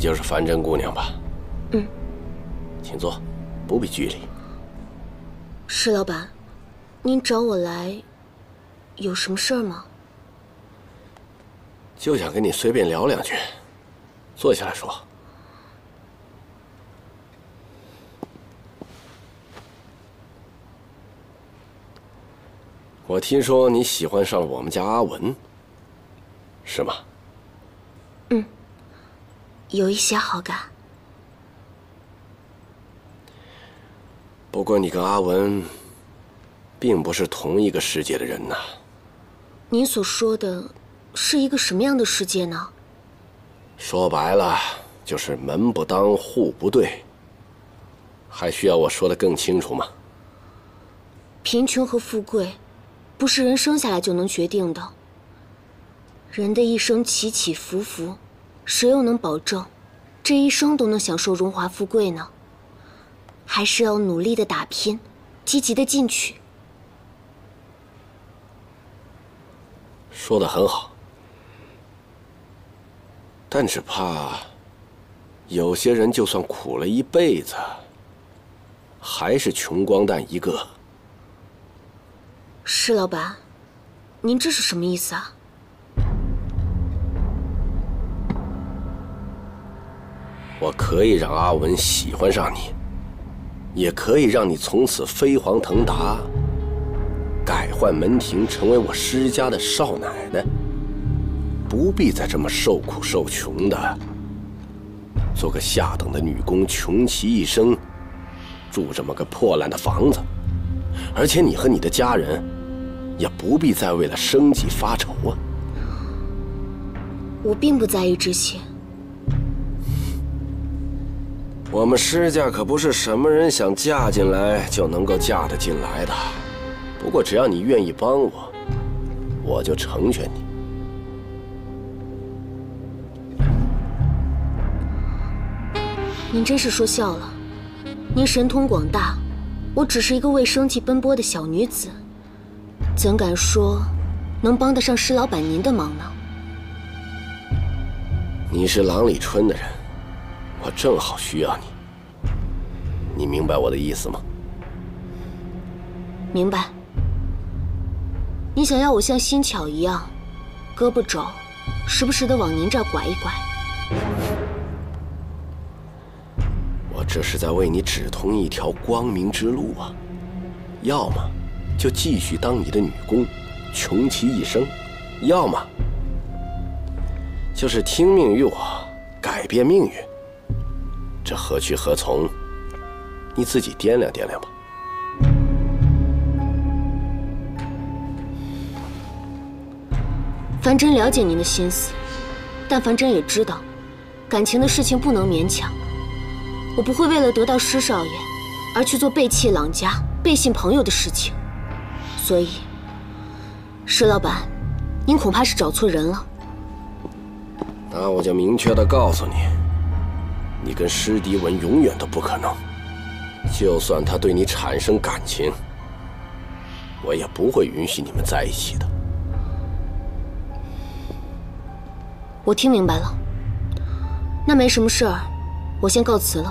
就是樊真姑娘吧？ 嗯。 请坐，不必拘礼。 石老板，您找我来，有什么事儿吗？ 就想跟你随便聊两句，坐下来说。我听说你喜欢上了我们家阿文，是吗？ 嗯，有一些好感。 不过你跟阿文并不是同一个世界的人呐。 您所说的是一个什么样的世界呢？ 说白了就是门不当户不对。还需要我说得更清楚吗？ 贫穷和富贵不是人生下来就能决定的。人的一生起起伏伏，谁又能保证这一生都能享受荣华富贵呢？还是要努力的打拼，积极的进取。 说得很好，但只怕有些人就算苦了一辈子，还是穷光蛋一个。 施老板，您这是什么意思啊？ 我可以让阿文喜欢上你，也可以让你从此飞黄腾达，改换门庭，成为我施家的少奶奶，不必再这么受苦受穷的，做个下等的女工，穷其一生，住这么个破烂的房子，而且你和你的家人也不必再为了生计发愁啊。 我并不在意这些。 我们施家可不是什么人想嫁进来就能够嫁得进来的。不过只要你愿意帮我，我就成全你。 您真是说笑了。您神通广大，我只是一个为生计奔波的小女子，怎敢说能帮得上施老板您的忙呢？ 你是郎里春的人，我正好需要你。你明白我的意思吗？ 明白。你想要我像新巧一样，胳膊肘时不时的往您这儿拐一拐。 我这是在为你指通一条光明之路啊！要么就继续当你的女工，穷其一生；要么就是听命于我，改变命运。这何去何从？你自己掂量掂量吧。 樊真了解您的心思，但樊真也知道，感情的事情不能勉强。我不会为了得到施少爷，而去做背弃郎家、背信朋友的事情。所以，施老板，您恐怕是找错人了。 那我就明确地告诉你，你跟施迪文永远都不可能。就算他对你产生感情，我也不会允许你们在一起的。 我听明白了，那没什么事儿，我先告辞了。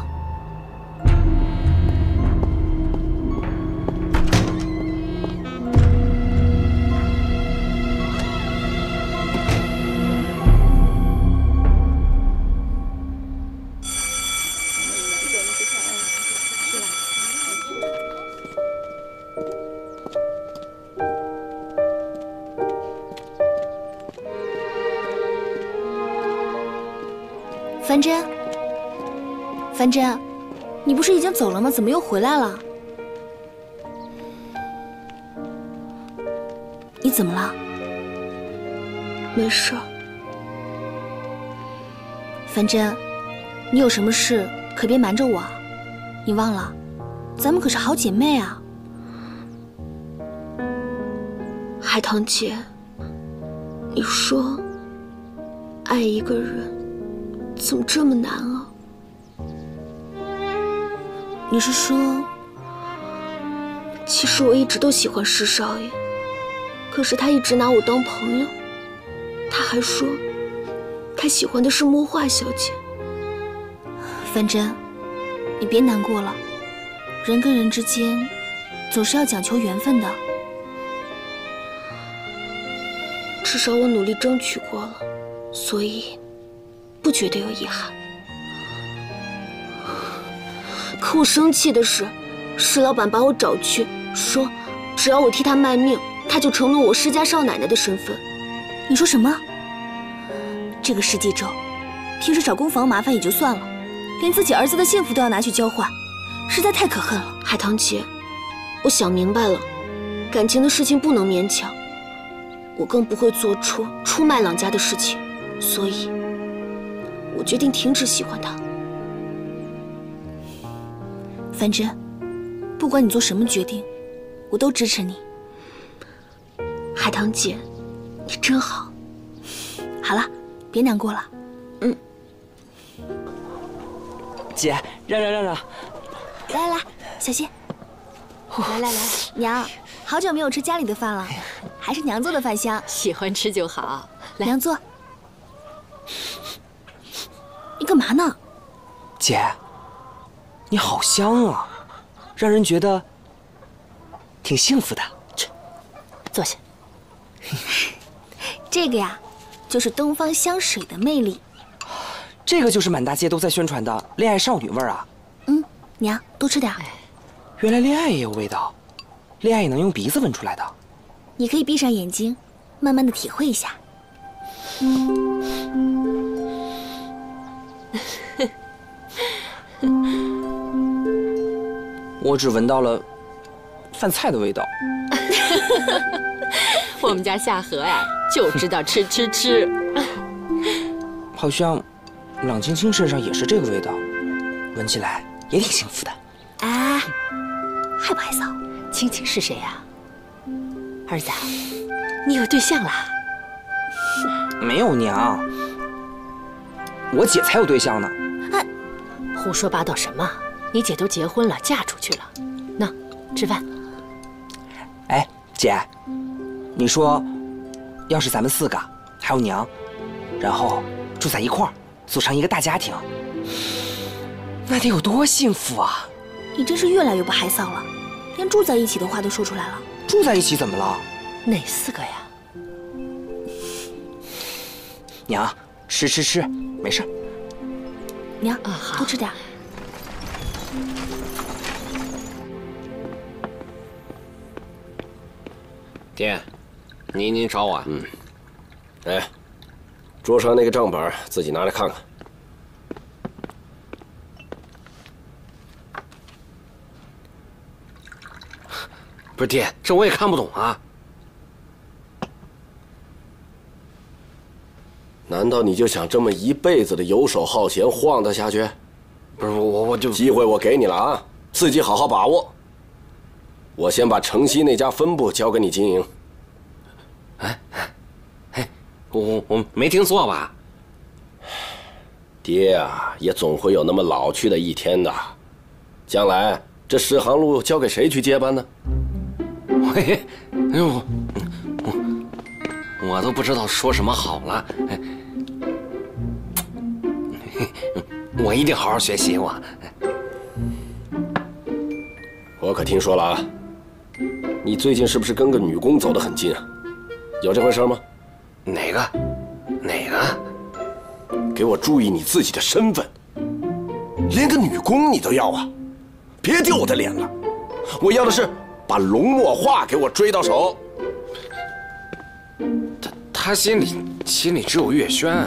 樊真，樊真，你不是已经走了吗？怎么又回来了？你怎么了？ 没事儿。 樊真，你有什么事可别瞒着我，你忘了，咱们可是好姐妹啊。 海棠姐，你说，爱一个人怎么这么难啊？ 你是说， 其实我一直都喜欢施少爷，可是他一直拿我当朋友，他还说他喜欢的是墨画小姐。 范真，你别难过了，人跟人之间总是要讲求缘分的。 至少我努力争取过了，所以不觉得有遗憾。可我生气的是，石老板把我找去，说只要我替他卖命，他就承诺我施家少奶奶的身份。 你说什么？这个世纪咒，平时找公房麻烦也就算了，连自己儿子的幸福都要拿去交换，实在太可恨了。 海棠姐，我想明白了，感情的事情不能勉强，我更不会做出出卖郎家的事情，所以，我决定停止喜欢他。 范真，不管你做什么决定，我都支持你。 海棠姐，你真好。 好了，别难过了。 姐，让。 来，小心。来，娘，好久没有吃家里的饭了，还是娘做的饭香。 喜欢吃就好。来， 娘坐。你干嘛呢？ 姐，你好香啊，让人觉得挺幸福的。 去，坐下。 这个呀，就是东方香水的魅力。 这个就是满大街都在宣传的恋爱少女味儿啊。 娘，多吃点。 原来恋爱也有味道，恋爱也能用鼻子闻出来的。 你可以闭上眼睛，慢慢的体会一下。 我只闻到了饭菜的味道。 我们家夏荷呀，就知道吃。 好像朗青青身上也是这个味道，闻起来也挺幸福的。 哎，害不害臊？ 青青是谁呀？儿子，你有对象啦？ 没有娘，我姐才有对象呢。 胡说八道什么？你姐都结婚了，嫁出去了。那，吃饭。 哎，姐，你说，要是咱们4个还有娘，然后住在一块儿，组成一个大家庭，那得有多幸福啊！ 你真是越来越不害臊了，连住在一起的话都说出来了。 住在一起怎么了？ 哪4个呀？ 娘，吃，没事。 娘， 好， 多吃点。 爹，您找我？哎，桌上那个账本自己拿来看看。不是爹，这我也看不懂啊。难道你就想这么一辈子的游手好闲晃荡下去？不是我就机会我给你了啊，自己好好把握。我先把城西那家分部交给你经营。我没听错吧？爹啊，也总会有那么老去的一天的。将来这十行路交给谁去接班呢？我都不知道说什么好了。我一定好好学习。我可听说了啊，你最近是不是跟个女工走得很近啊？有这回事吗？哪个？给我注意你自己的身份，连个女工你都要啊？别丢我的脸了！我要的是把龙墨画给我追到手。他心里只有月轩。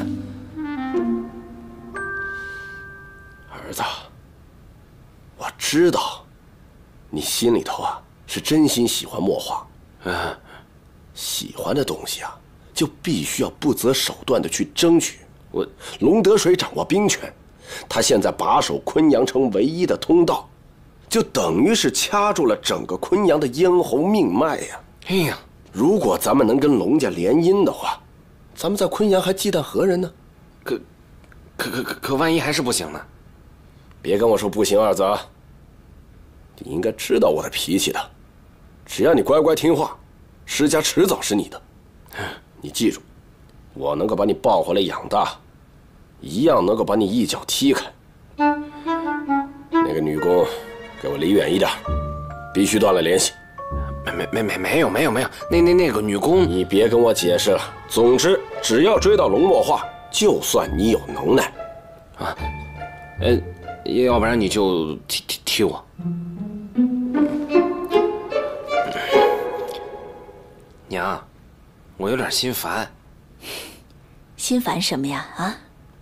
儿子，我知道你心里头啊是真心喜欢墨画，喜欢的东西啊就必须要不择手段的去争取。龙德水掌握兵权，他现在把守昆阳城唯一的通道，就等于是掐住了整个昆阳的咽喉命脉呀。哎呀，如果咱们能跟龙家联姻的话，咱们在昆阳还忌惮何人呢？可万一还是不行呢？别跟我说不行，二子，你应该知道我的脾气的。只要你乖乖听话，施家迟早是你的。你记住，我能够把你抱回来养大，一样能够把你一脚踢开。 那个女工，给我离远一点，必须断了联系。 没有，那个女工， 你别跟我解释了。总之，只要追到龙墨画，就算你有能耐。 啊，要不然你就踢我。娘，我有点心烦。 心烦什么呀？啊？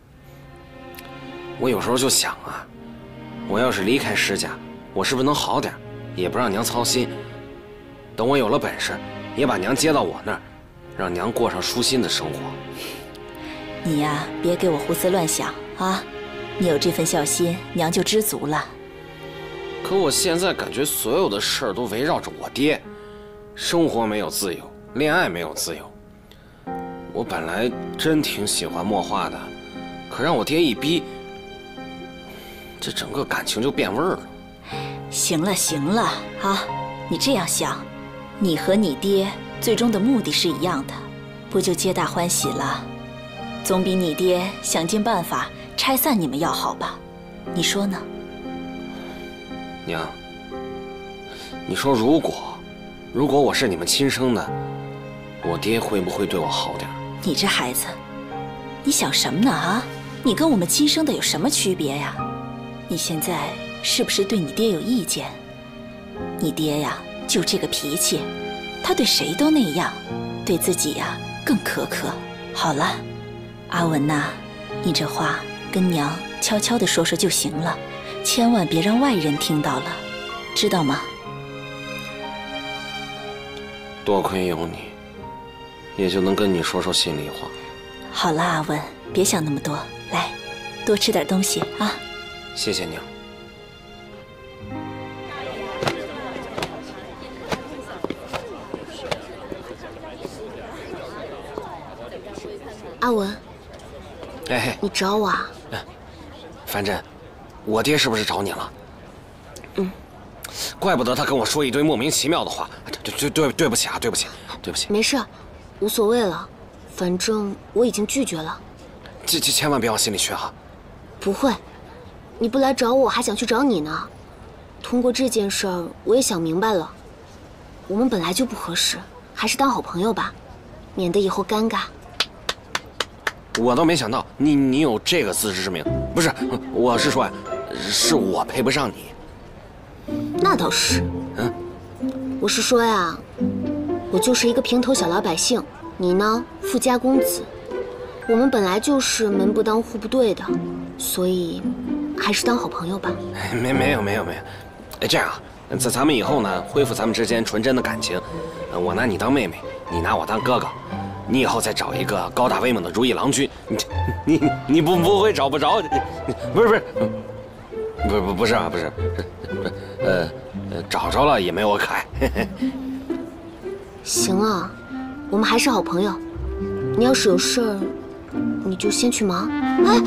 我有时候就想啊，我要是离开施家，我是不是能好点，也不让娘操心。等我有了本事，也把娘接到我那儿，让娘过上舒心的生活。 你呀，别给我胡思乱想啊！你有这份孝心，娘就知足了。 可我现在感觉所有的事儿都围绕着我爹，生活没有自由，恋爱没有自由。我本来真挺喜欢墨画的，可让我爹一逼，这整个感情就变味儿了。 行了啊！你这样想，你和你爹最终的目的是一样的，不就皆大欢喜了？总比你爹想尽办法拆散你们要好吧？你说呢？ 娘，你说如果我是你们亲生的，我爹会不会对我好点？ 你这孩子，你想什么呢啊？你跟我们亲生的有什么区别呀？你现在是不是对你爹有意见？你爹呀，就这个脾气，他对谁都那样，对自己呀更苛刻。好了，阿文呐，你这话跟娘悄悄地说说就行了，千万别让外人听到了，知道吗？ 多亏有你，也就能跟你说说心里话。 好了，阿文，别想那么多，来，多吃点东西啊。 谢谢娘。 阿文， 哎， 你找我啊？ 樊真，我爹是不是找你了？ 嗯， 怪不得他跟我说一堆莫名其妙的话。对不起啊，对不起。 没事，无所谓了，反正我已经拒绝了。 千万别往心里去啊！ 不会，你不来找我，还想去找你呢。通过这件事儿，我也想明白了，我们本来就不合适，还是当好朋友吧，免得以后尴尬。 我都没想到你有这个自知之明。不是，我是说，是我配不上你。 那倒是。我是说呀，我就是一个平头小老百姓，你呢，富家公子。我们本来就是门不当户不对的，所以还是当好朋友吧。 没有。哎，这样啊，咱们以后呢，恢复咱们之间纯真的感情。我拿你当妹妹，你拿我当哥哥。你以后再找一个高大威猛的如意郎君，你不会找不着？不是，找着了也没我可爱。 行了，我们还是好朋友。你要是有事儿，你就先去忙。哎。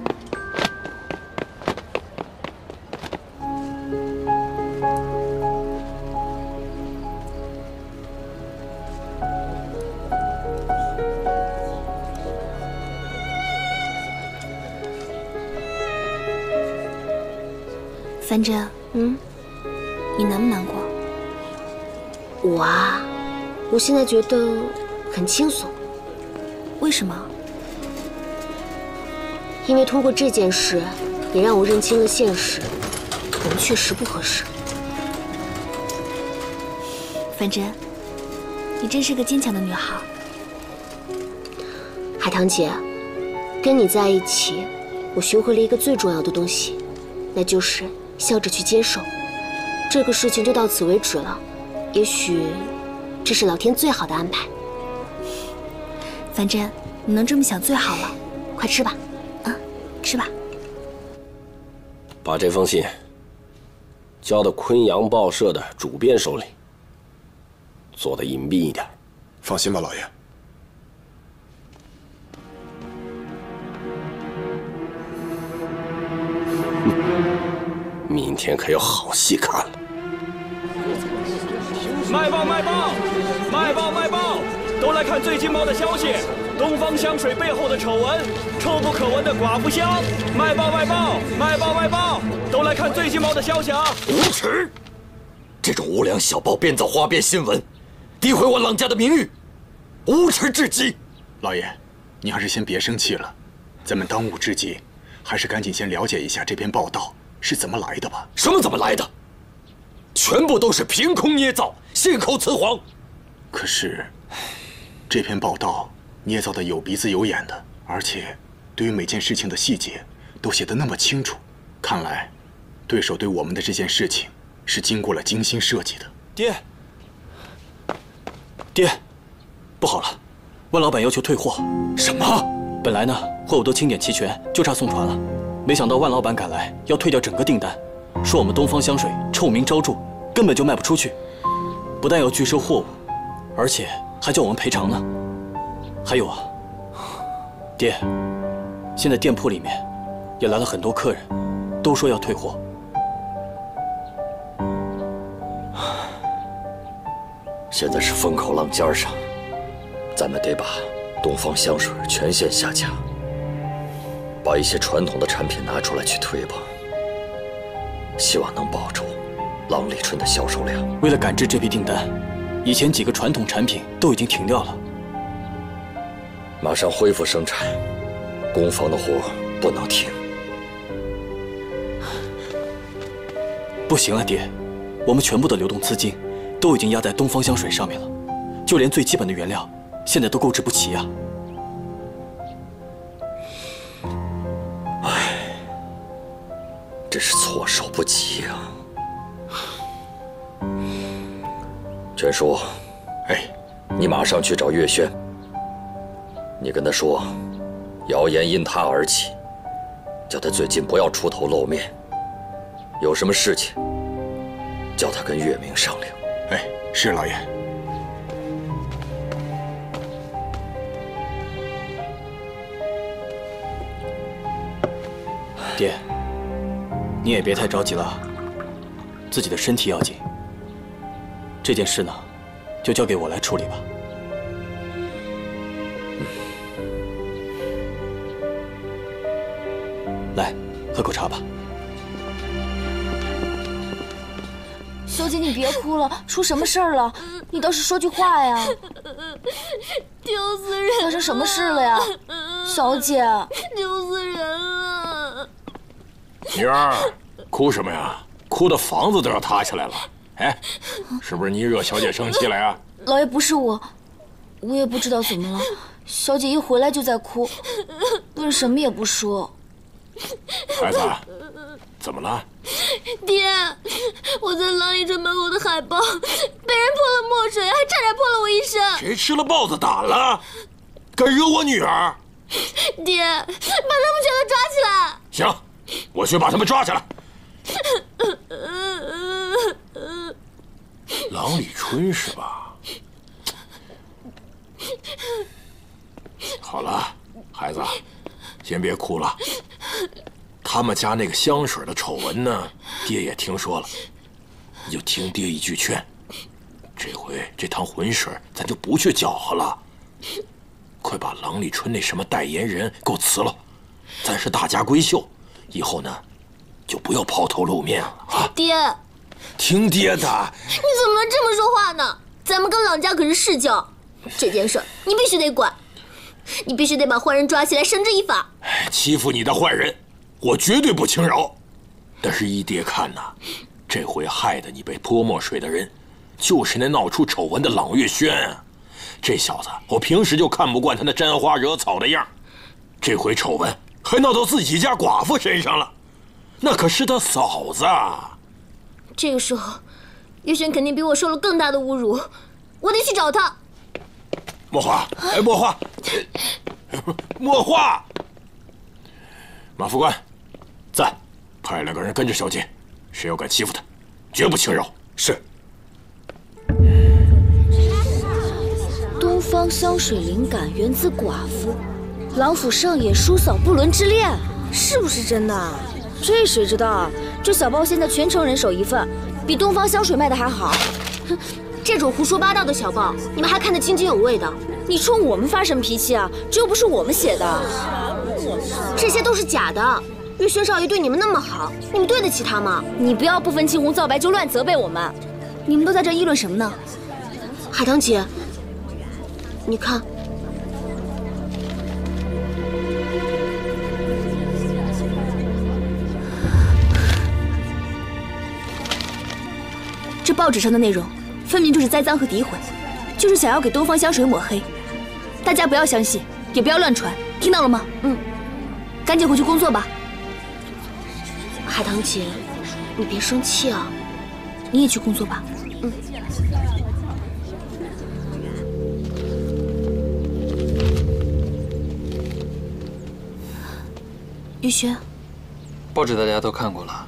樊真，你难不难过？ 我啊，我现在觉得很轻松。 为什么？ 因为通过这件事，也让我认清了现实，我们确实不合适。 樊真，你真是个坚强的女孩。 海棠姐，跟你在一起，我学会了一个最重要的东西，那就是笑着去接受。这个事情就到此为止了，也许这是老天最好的安排。 樊真，你能这么想最好了， 快吃吧。 吃吧。 把这封信交到昆阳报社的主编手里，做得隐蔽一点。 放心吧，老爷。 明天可有好戏看了。 卖报！都来看最劲爆的消息！ 东方香水背后的丑闻，臭不可闻的寡妇香，卖报卖报卖报卖报，都来看最劲爆的消息啊！ 无耻！这种无良小报编造花边新闻，诋毁我朗家的名誉，无耻至极！ 老爷，你还是先别生气了，咱们当务之急，还是赶紧先了解一下这篇报道是怎么来的吧。 什么怎么来的？全部都是凭空捏造，信口雌黄。 可是，这篇报道捏造的有鼻子有眼的，而且对于每件事情的细节都写得那么清楚，看来对手对我们的这件事情是经过了精心设计的。 爹，不好了，万老板要求退货。 什么？ 本来呢，货物都清点齐全，就差送船了。没想到万老板赶来，要退掉整个订单，说我们东方香水臭名昭著，根本就卖不出去。不但要拒收货物，而且还叫我们赔偿呢。还有啊，爹，现在店铺里面也来了很多客人，都说要退货。 现在是风口浪尖上，咱们得把东方香水全线下架，把一些传统的产品拿出来去推吧，希望能保住郎里春的销售量。 为了赶制这批订单，以前几个传统产品都已经停掉了， 马上恢复生产，工坊的活不能停。 不行啊，爹，我们全部的流动资金都已经压在东方香水上面了，就连最基本的原料现在都购置不齐啊。 唉，真是措手不及啊！全叔，你马上去找岳轩，你跟他说，谣言因他而起，叫他最近不要出头露面，有什么事情，叫他跟岳明商量。 是老爷。 爹，你也别太着急了，自己的身体要紧。这件事呢，就交给我来处理吧。来，喝口茶吧。 小姐，你别哭了，出什么事儿了？你倒是说句话呀！ 丢死人了！ 发生什么事了呀，小姐？ 丢死人了！ 女儿，哭什么呀？哭的房子都要塌下来了。哎，是不是你惹小姐生气了呀？ 老爷，不是我也不知道怎么了。小姐一回来就在哭，问什么也不说。 孩子，怎么了？ 爹，我在郎里春门口的海报被人泼了墨水，还差点泼了我一身。 谁吃了豹子胆了？敢惹我女儿？ 爹，把他们全都抓起来！ 行，我去把他们抓起来。郎里春是吧？好了，孩子，先别哭了。他们家那个香水的丑闻呢，爹也听说了。你就听爹一句劝，这回这趟浑水咱就不去搅和了，快把郎里春那什么代言人给我辞了，咱是大家闺秀，以后呢就不要抛头露面了啊！ 爹， 听爹的。 你怎么能这么说话呢？咱们跟郎家可是世交，这件事你必须得管，你必须得把坏人抓起来，绳之以法。 欺负你的坏人，我绝对不轻饶。但是依爹看呐，这回害得你被泼墨水的人，就是那闹出丑闻的朗月轩啊。这小子，我平时就看不惯他那沾花惹草的样，这回丑闻还闹到自己家寡妇身上了，那可是他嫂子啊。 这个时候，月轩肯定比我受了更大的侮辱，我得去找他。 墨花，哎，墨花，墨花，马副官，在，派2个人跟着小姐，谁要敢欺负她，绝不轻饶。是。 东方香水灵感源自寡妇，郎府上演叔嫂不伦之恋，是不是真的？这谁知道啊？这小报现在全城人手一份，比东方香水卖的还好。 哼，这种胡说八道的小报，你们还看得津津有味的？ 你冲我们发什么脾气啊？这又不是我们写的。 这些都是假的。玉轩少爷对你们那么好，你们对得起他吗？ 你不要不分青红皂白就乱责备我们。你们都在这议论什么呢？ 海棠姐，你看。 这报纸上的内容，分明就是栽赃和诋毁，就是想要给东方香水抹黑。大家不要相信，也不要乱传，听到了吗？赶紧回去工作吧。 海棠姐，你别生气啊。 你也去工作吧。玉轩， 报纸大家都看过了。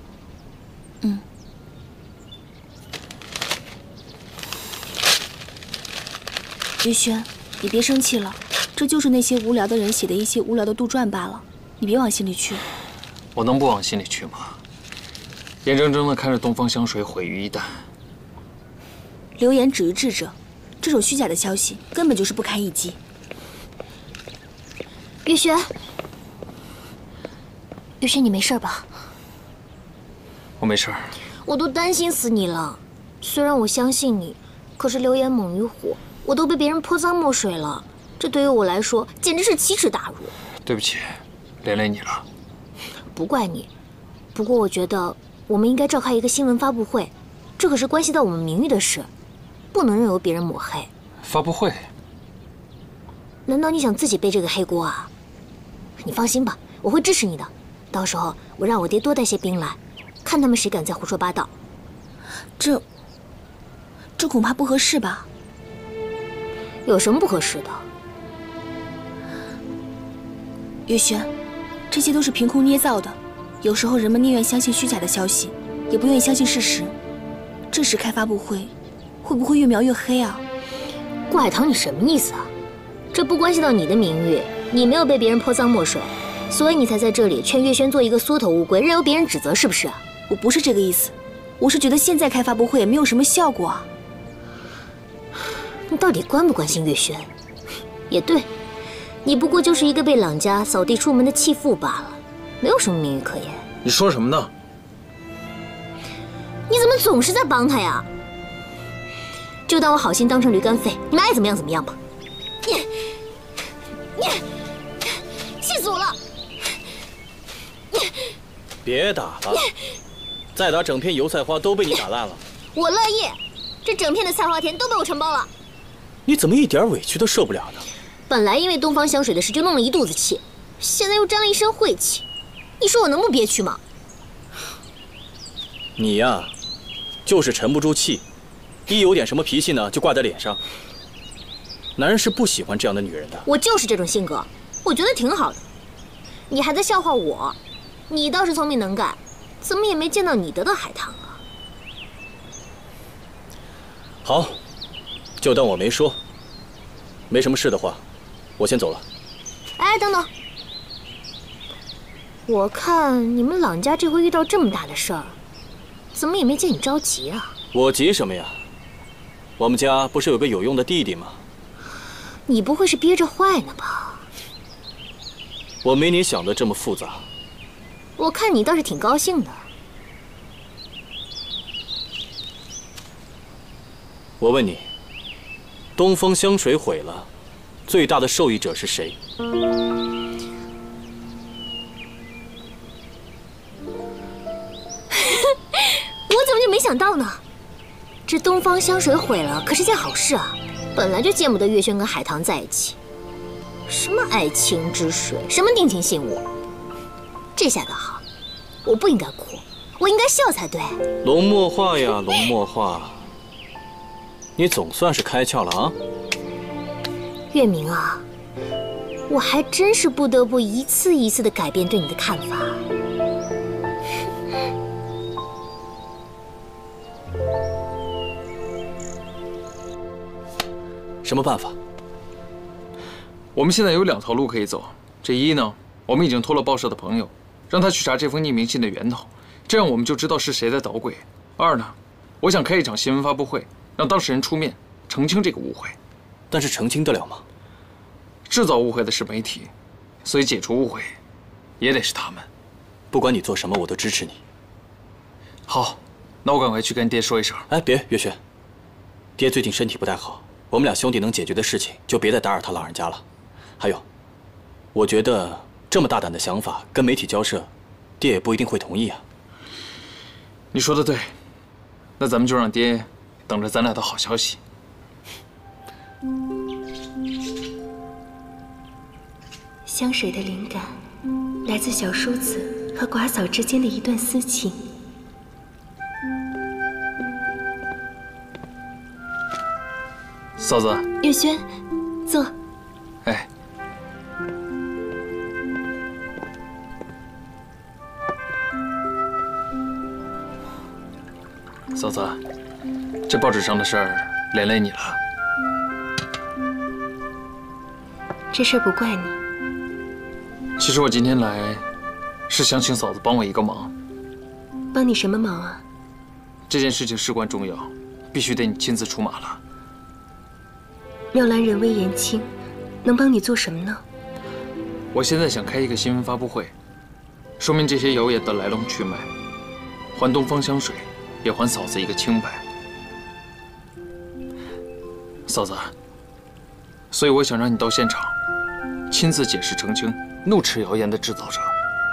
玉轩，你别生气了，这就是那些无聊的人写的一些无聊的杜撰罢了，你别往心里去。 我能不往心里去吗？眼睁睁地看着东方香水毁于一旦。 流言止于智者，这种虚假的消息根本就是不堪一击。 玉轩，玉轩，你没事吧？ 我没事。 我都担心死你了。虽然我相信你，可是流言猛于虎。 我都被别人泼脏墨水了，这对于我来说简直是奇耻大辱。 对不起，连累你了。 不怪你，不过我觉得我们应该召开一个新闻发布会，这可是关系到我们名誉的事，不能任由别人抹黑。 发布会？ 难道你想自己背这个黑锅啊？你放心吧，我会支持你的。到时候我让我爹多带些兵来，看他们谁敢再胡说八道。 这恐怕不合适吧？ 有什么不合适的？ 玉轩，这些都是凭空捏造的。有时候人们宁愿相信虚假的消息，也不愿意相信事实。这时开发布会，会不会越描越黑啊？ 顾海棠，你什么意思啊？这不关系到你的名誉，你没有被别人泼脏墨水，所以你才在这里劝月轩做一个缩头乌龟，任由别人指责，是不是？ 我不是这个意思，我是觉得现在开发布会也没有什么效果啊。 你到底关不关心月轩？也对，你不过就是一个被朗家扫地出门的弃妇罢了，没有什么名誉可言。 你说什么呢？ 你怎么总是在帮他呀？就当我好心当成驴肝肺，你们爱怎么样怎么样吧。你，气死我了！ 别打了，再打整片油菜花都被你打烂了。 我乐意，这整片的菜花田都被我承包了。 你怎么一点委屈都受不了呢？ 本来因为东方香水的事就弄了一肚子气，现在又沾了一身晦气，你说我能不憋屈吗？ 你呀，就是沉不住气，一有点什么脾气呢，就挂在脸上。男人是不喜欢这样的女人的。 我就是这种性格，我觉得挺好的。你还在笑话我，你倒是聪明能干，怎么也没见到你得到海棠啊？ 好。 就当我没说。没什么事的话，我先走了。 哎，等等，我看你们朗家这回遇到这么大的事儿，怎么也没见你着急啊？ 我急什么呀？我们家不是有个有用的弟弟吗？ 你不会是憋着坏呢吧？ 我没你想的这么复杂。 我看你倒是挺高兴的。 我问你。 东风香水毁了，最大的受益者是谁？ 我怎么就没想到呢？这东方香水毁了，可是件好事啊！本来就见不得月轩跟海棠在一起，什么爱情之水，什么定情信物，这下倒好，我不应该哭，我应该笑才对。 龙墨画呀，龙墨画。 你总算是开窍了啊， 月明啊，我还真是不得不一次一次地改变对你的看法。 什么办法？ 我们现在有2条路可以走。这一呢，我们已经托了报社的朋友，让他去查这封匿名信的源头，这样我们就知道是谁在捣鬼。2呢，我想开一场新闻发布会。 让当事人出面澄清这个误会。 但是澄清得了吗？ 制造误会的是媒体，所以解除误会也得是他们。 不管你做什么，我都支持你。 好，那我赶快去跟爹说一声。 哎，别，月轩，爹最近身体不太好，我们俩兄弟能解决的事情就别再打扰他老人家了。还有，我觉得这么大胆的想法跟媒体交涉，爹也不一定会同意啊。 你说的对，那咱们就让爹等着咱俩的好消息。 香水的灵感来自小叔子和寡嫂之间的一段私情。 嫂子， 月轩，坐。 哎，嫂子，这报纸上的事儿连累你了。 这事儿不怪你。 其实我今天来，是想请嫂子帮我一个忙。 帮你什么忙啊？ 这件事情事关重要，必须得你亲自出马了。 妙兰人微言轻，能帮你做什么呢？ 我现在想开一个新闻发布会，说明这些谣言的来龙去脉，还东方香水，也还嫂子一个清白。嫂子，所以我想让你到现场，亲自解释澄清，怒斥谣言的制造者。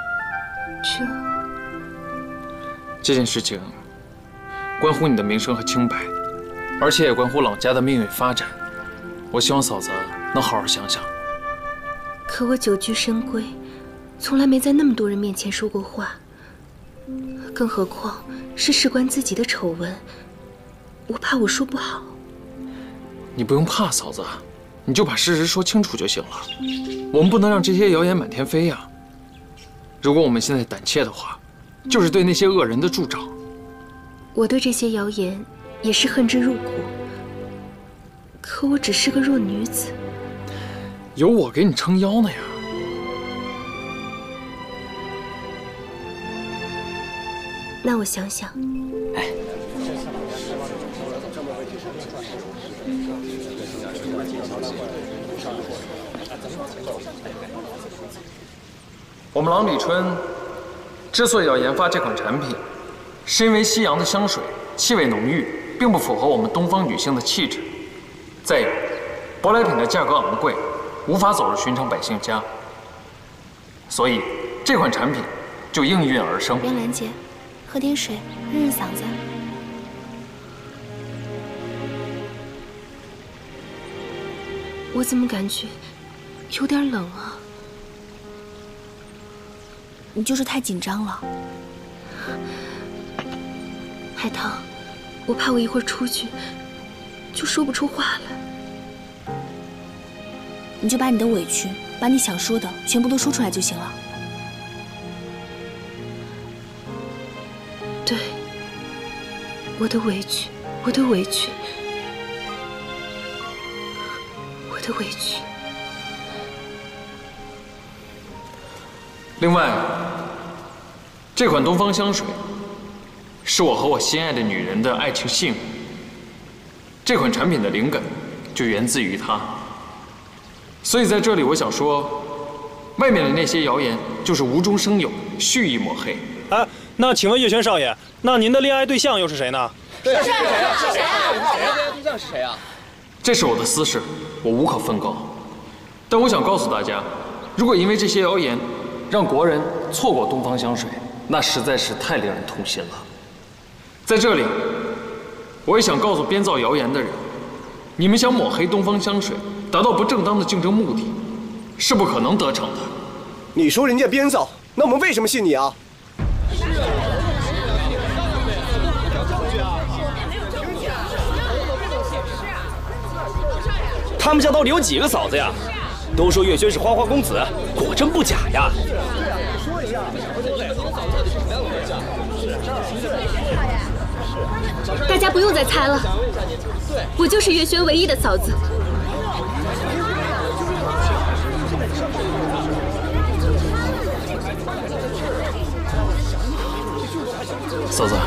这件事情关乎你的名声和清白，而且也关乎老家的命运发展。我希望嫂子能好好想想。 可我久居深闺，从来没在那么多人面前说过话，更何况是事关自己的丑闻，我怕我说不好。 你不用怕，嫂子，你就把事实说清楚就行了。我们不能让这些谣言满天飞呀。如果我们现在胆怯的话，就是对那些恶人的助长。 我对这些谣言也是恨之入骨。可我只是个弱女子， 有我给你撑腰呢呀。 那我想想。 哎， 我们郎李春之所以要研发这款产品，是因为西洋的香水气味浓郁，并不符合我们东方女性的气质。再有，舶来品的价格昂贵，无法走入寻常百姓家，所以这款产品就应运而生。 袁兰姐，喝点水润润嗓子。 我怎么感觉有点冷啊？ 你就是太紧张了。 海棠，我怕我一会儿出去就说不出话来。 你就把你的委屈，把你想说的全部都说出来就行了。 对，我的委屈，我的委屈，我的委屈。 另外，这款东方香水是我和我心爱的女人的爱情信物。这款产品的灵感就源自于它。所以在这里，我想说，外面的那些谣言就是无中生有，蓄意抹黑。 哎，那请问月轩少爷，那您的恋爱对象又是谁呢？ 对呀，是谁啊？是谁啊？对象是谁啊？ 这是我的私事，我无可奉告。但我想告诉大家，如果因为这些谣言让国人错过东方香水，那实在是太令人痛心了。在这里，我也想告诉编造谣言的人，你们想抹黑东方香水，达到不正当的竞争目的，是不可能得逞的。 你说人家编造，那我们为什么信你啊？ 他们家到底有几个嫂子呀？都说月轩是花花公子，果真不假呀。 大家不用再猜了，我就是月轩唯一的嫂子。 嫂子，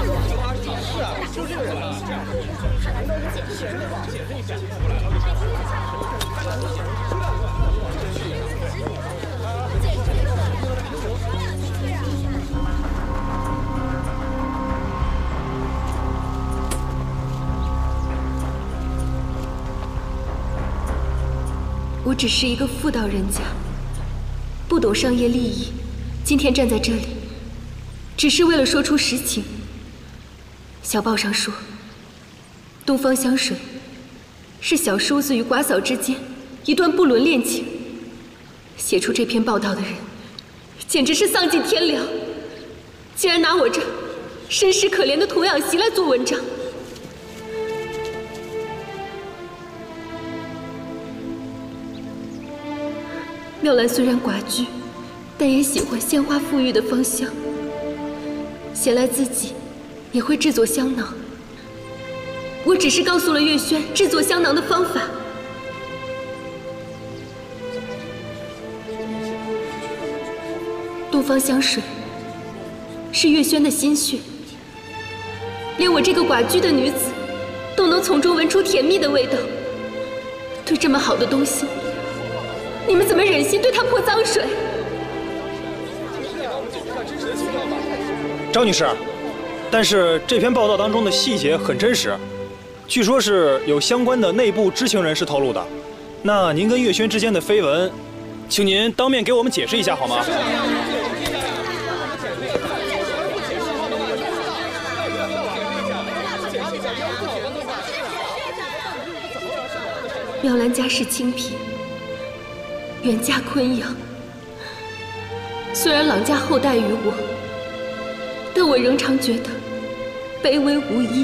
只是一个妇道人家，不懂商业利益。今天站在这里，只是为了说出实情。小报上说，东方香水是小叔子与寡嫂之间一段不伦恋情。写出这篇报道的人，简直是丧尽天良，竟然拿我这身世可怜的童养媳来做文章。妙兰虽然寡居，但也喜欢鲜花馥郁的芳香。闲来自己也会制作香囊。我只是告诉了月轩制作香囊的方法。东方香水是月轩的心血，连我这个寡居的女子都能从中闻出甜蜜的味道。对这么好的东西，你们怎么忍心对它泼脏水？ 张女士，但是这篇报道当中的细节很真实，据说是有相关的内部知情人士透露的。那您跟月轩之间的绯闻，请您当面给我们解释一下好吗？ 妙兰家世清贫，远嫁昆阳。虽然郎家厚待于我，但我仍常觉得卑微无依。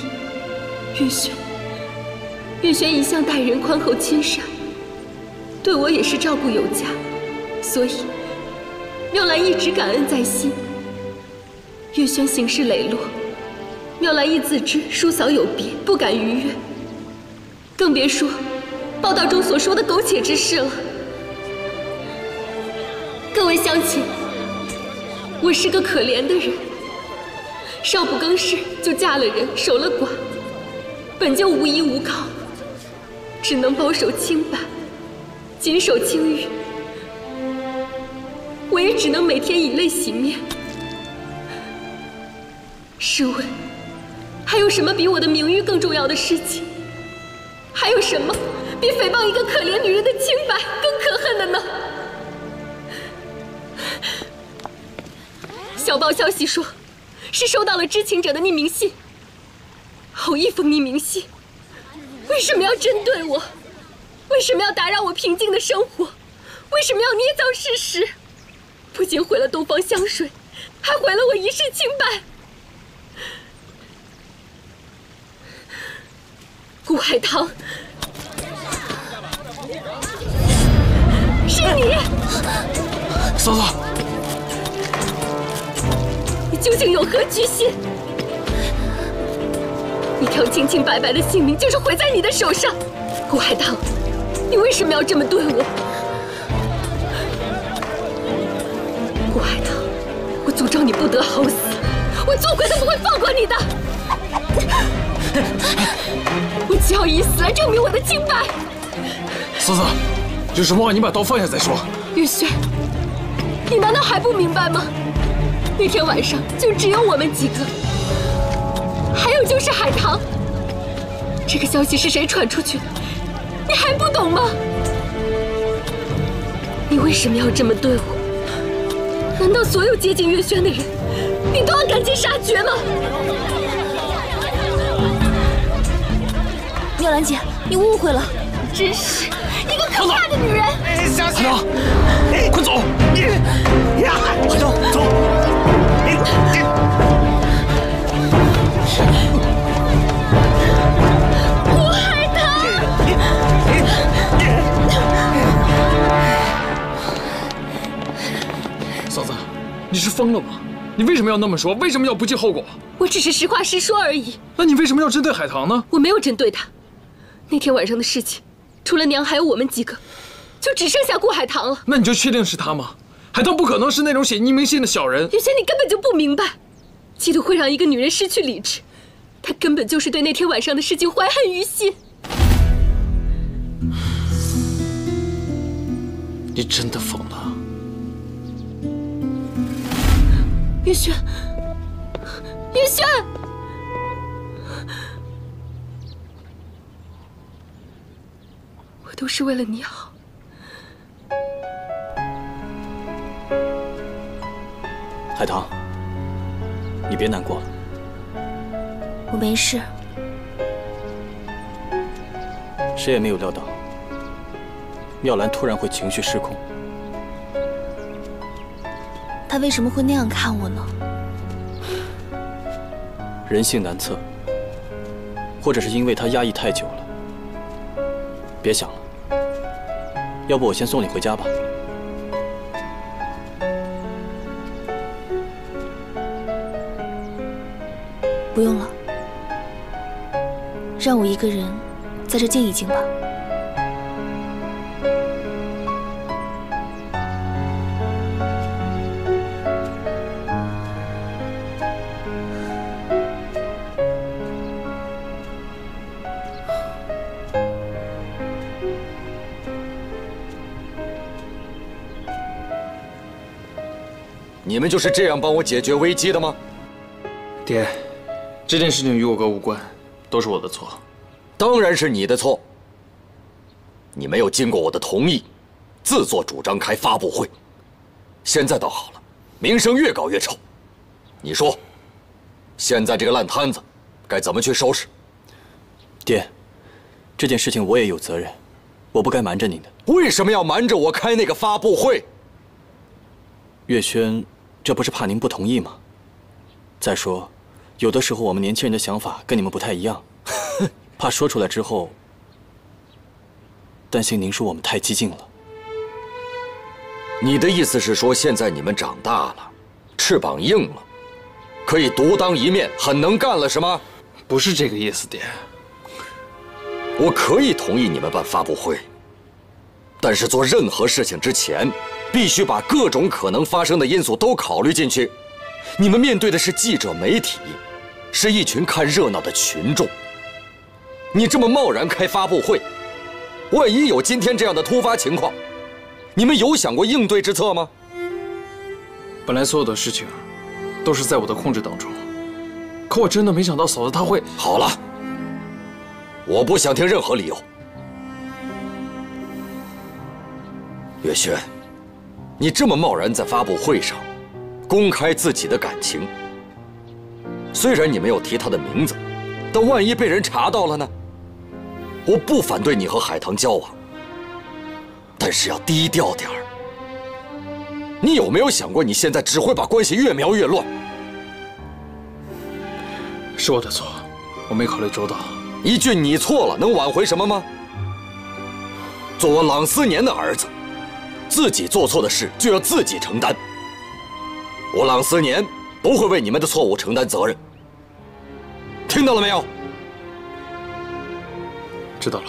月轩一向待人宽厚亲善，对我也是照顾有加，所以妙兰一直感恩在心。月轩行事磊落，妙兰亦自知叔嫂有别，不敢逾越，更别说报道中所说的苟且之事了。各位乡亲，我是个可怜的人，少不更事就嫁了人，守了寡，本就无依无靠，只能保守清白，谨守清誉。我也只能每天以泪洗面。试问，还有什么比我的名誉更重要的事情？还有什么比诽谤一个可怜女人的清白更可恨的呢？小报消息说，是收到了知情者的匿名信。好一封匿名信，为什么要针对我？为什么要打扰我平静的生活？为什么要捏造事实？不仅毁了东方香水，还毁了我一世清白。顾海棠，是你！ 嫂子， 你究竟有何居心？一条清清白白的性命就是毁在你的手上。顾海棠，你为什么要这么对我？顾海棠，我诅咒你不得好死，我做鬼都不会放过你的。我只要以死来证明我的清白。 嫂子，有什么话你把刀放下再说。 月轩，你难道还不明白吗？那天晚上就只有我们几个，还有就是海棠。这个消息是谁传出去的？你还不懂吗？你为什么要这么对我？难道所有接近月轩的人，你都要赶尽杀绝吗？ 妙兰姐，你误会了， 真是一个可怕的女人！ 海棠，快走！ 海棠，走！ 顾海棠！ 嫂子，你是疯了吗？你为什么要那么说？为什么要不计后果？ 我只是实话实说而已。 那你为什么要针对海棠呢？ 我没有针对她。那天晚上的事情，除了娘还有我们几个，就只剩下顾海棠了。 那你就确定是他吗？海棠不可能是那种写匿名信的小人。 月轩，你根本就不明白，嫉妒会让一个女人失去理智。她根本就是对那天晚上的事情怀恨于心。 你真的疯了？ 月轩，月轩！我都是为了你好， 海棠，你别难过了。 我没事。 谁也没有料到，妙兰突然会情绪失控。 她为什么会那样看我呢？ 人性难测，或者是因为她压抑太久了。别想了，要不我先送你回家吧。 不用了，让我一个人在这静一静吧。 你们就是这样帮我解决危机的吗？ 爹，这件事情与我哥无关，都是我的错。 当然是你的错。你没有经过我的同意，自作主张开发布会。现在倒好了，名声越搞越臭。你说，现在这个烂摊子该怎么去收拾？ 爹，这件事情我也有责任，我不该瞒着你的。 为什么要瞒着我开那个发布会？ 月轩，这不是怕您不同意吗？再说，有的时候我们年轻人的想法跟你们不太一样，怕说出来之后，担心您说我们太激进了。 你的意思是说，现在你们长大了，翅膀硬了，可以独当一面，很能干了，是吗？ 不是这个意思，爹。 我可以同意你们办发布会，但是做任何事情之前，必须把各种可能发生的因素都考虑进去。你们面对的是记者、媒体，是一群看热闹的群众。你这么贸然开发布会，万一有今天这样的突发情况，你们有想过应对之策吗？ 本来所有的事情都是在我的控制当中，可我真的没想到嫂子她会…… 好了，我不想听任何理由。月轩，你这么贸然在发布会上公开自己的感情，虽然你没有提他的名字，但万一被人查到了呢？我不反对你和海棠交往，但是要低调点儿。你有没有想过，你现在只会把关系越描越乱？ 是我的错，我没考虑周到。 一句你错了，能挽回什么吗？做我朗思年的儿子，自己做错的事就要自己承担。我朗思年不会为你们的错误承担责任，听到了没有？ 知道了。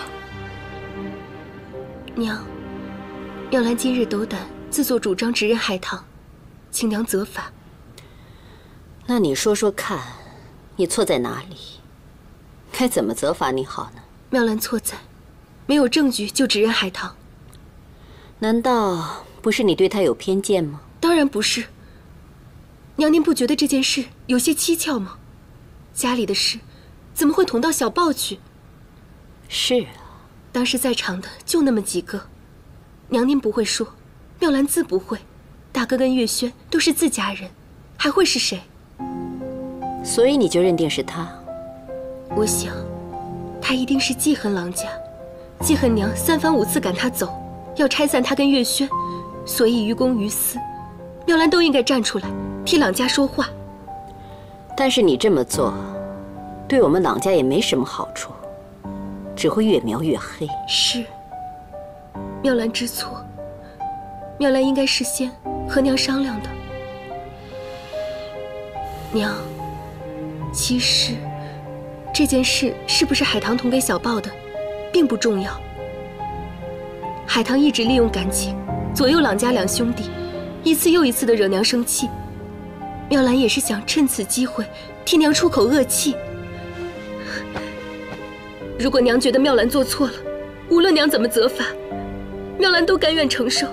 娘，妙兰今日斗胆自作主张指认海棠，请娘责罚。 那你说说看，你错在哪里？该怎么责罚你好呢？ 妙兰错在没有证据就指认海棠。 难道不是你对她有偏见吗？ 当然不是。娘，您不觉得这件事有些蹊跷吗？家里的事怎么会捅到小报去？ 是啊， 当时在场的就那么几个，娘您不会说，妙兰自不会，大哥跟月轩都是自家人，还会是谁？ 所以你就认定是他？ 我想，他一定是记恨郎家，记恨娘3番5次赶他走，要拆散他跟月轩，所以于公于私，妙兰都应该站出来替郎家说话。 但是你这么做，对我们郎家也没什么好处，只会越描越黑。 是，妙兰知错，妙兰应该事先和娘商量的。娘，其实这件事是不是海棠捅给小豹的，并不重要。海棠一直利用感情左右郎家两兄弟，一次又一次的惹娘生气。妙兰也是想趁此机会替娘出口恶气。如果娘觉得妙兰做错了，无论娘怎么责罚，妙兰都甘愿承受。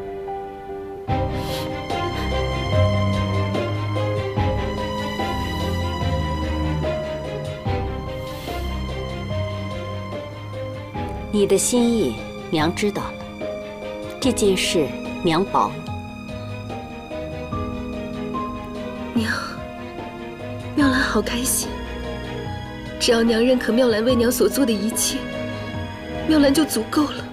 你的心意，娘知道了。这件事，娘保你。 好开心。只要娘认可妙兰为娘所做的一切，妙兰就足够了。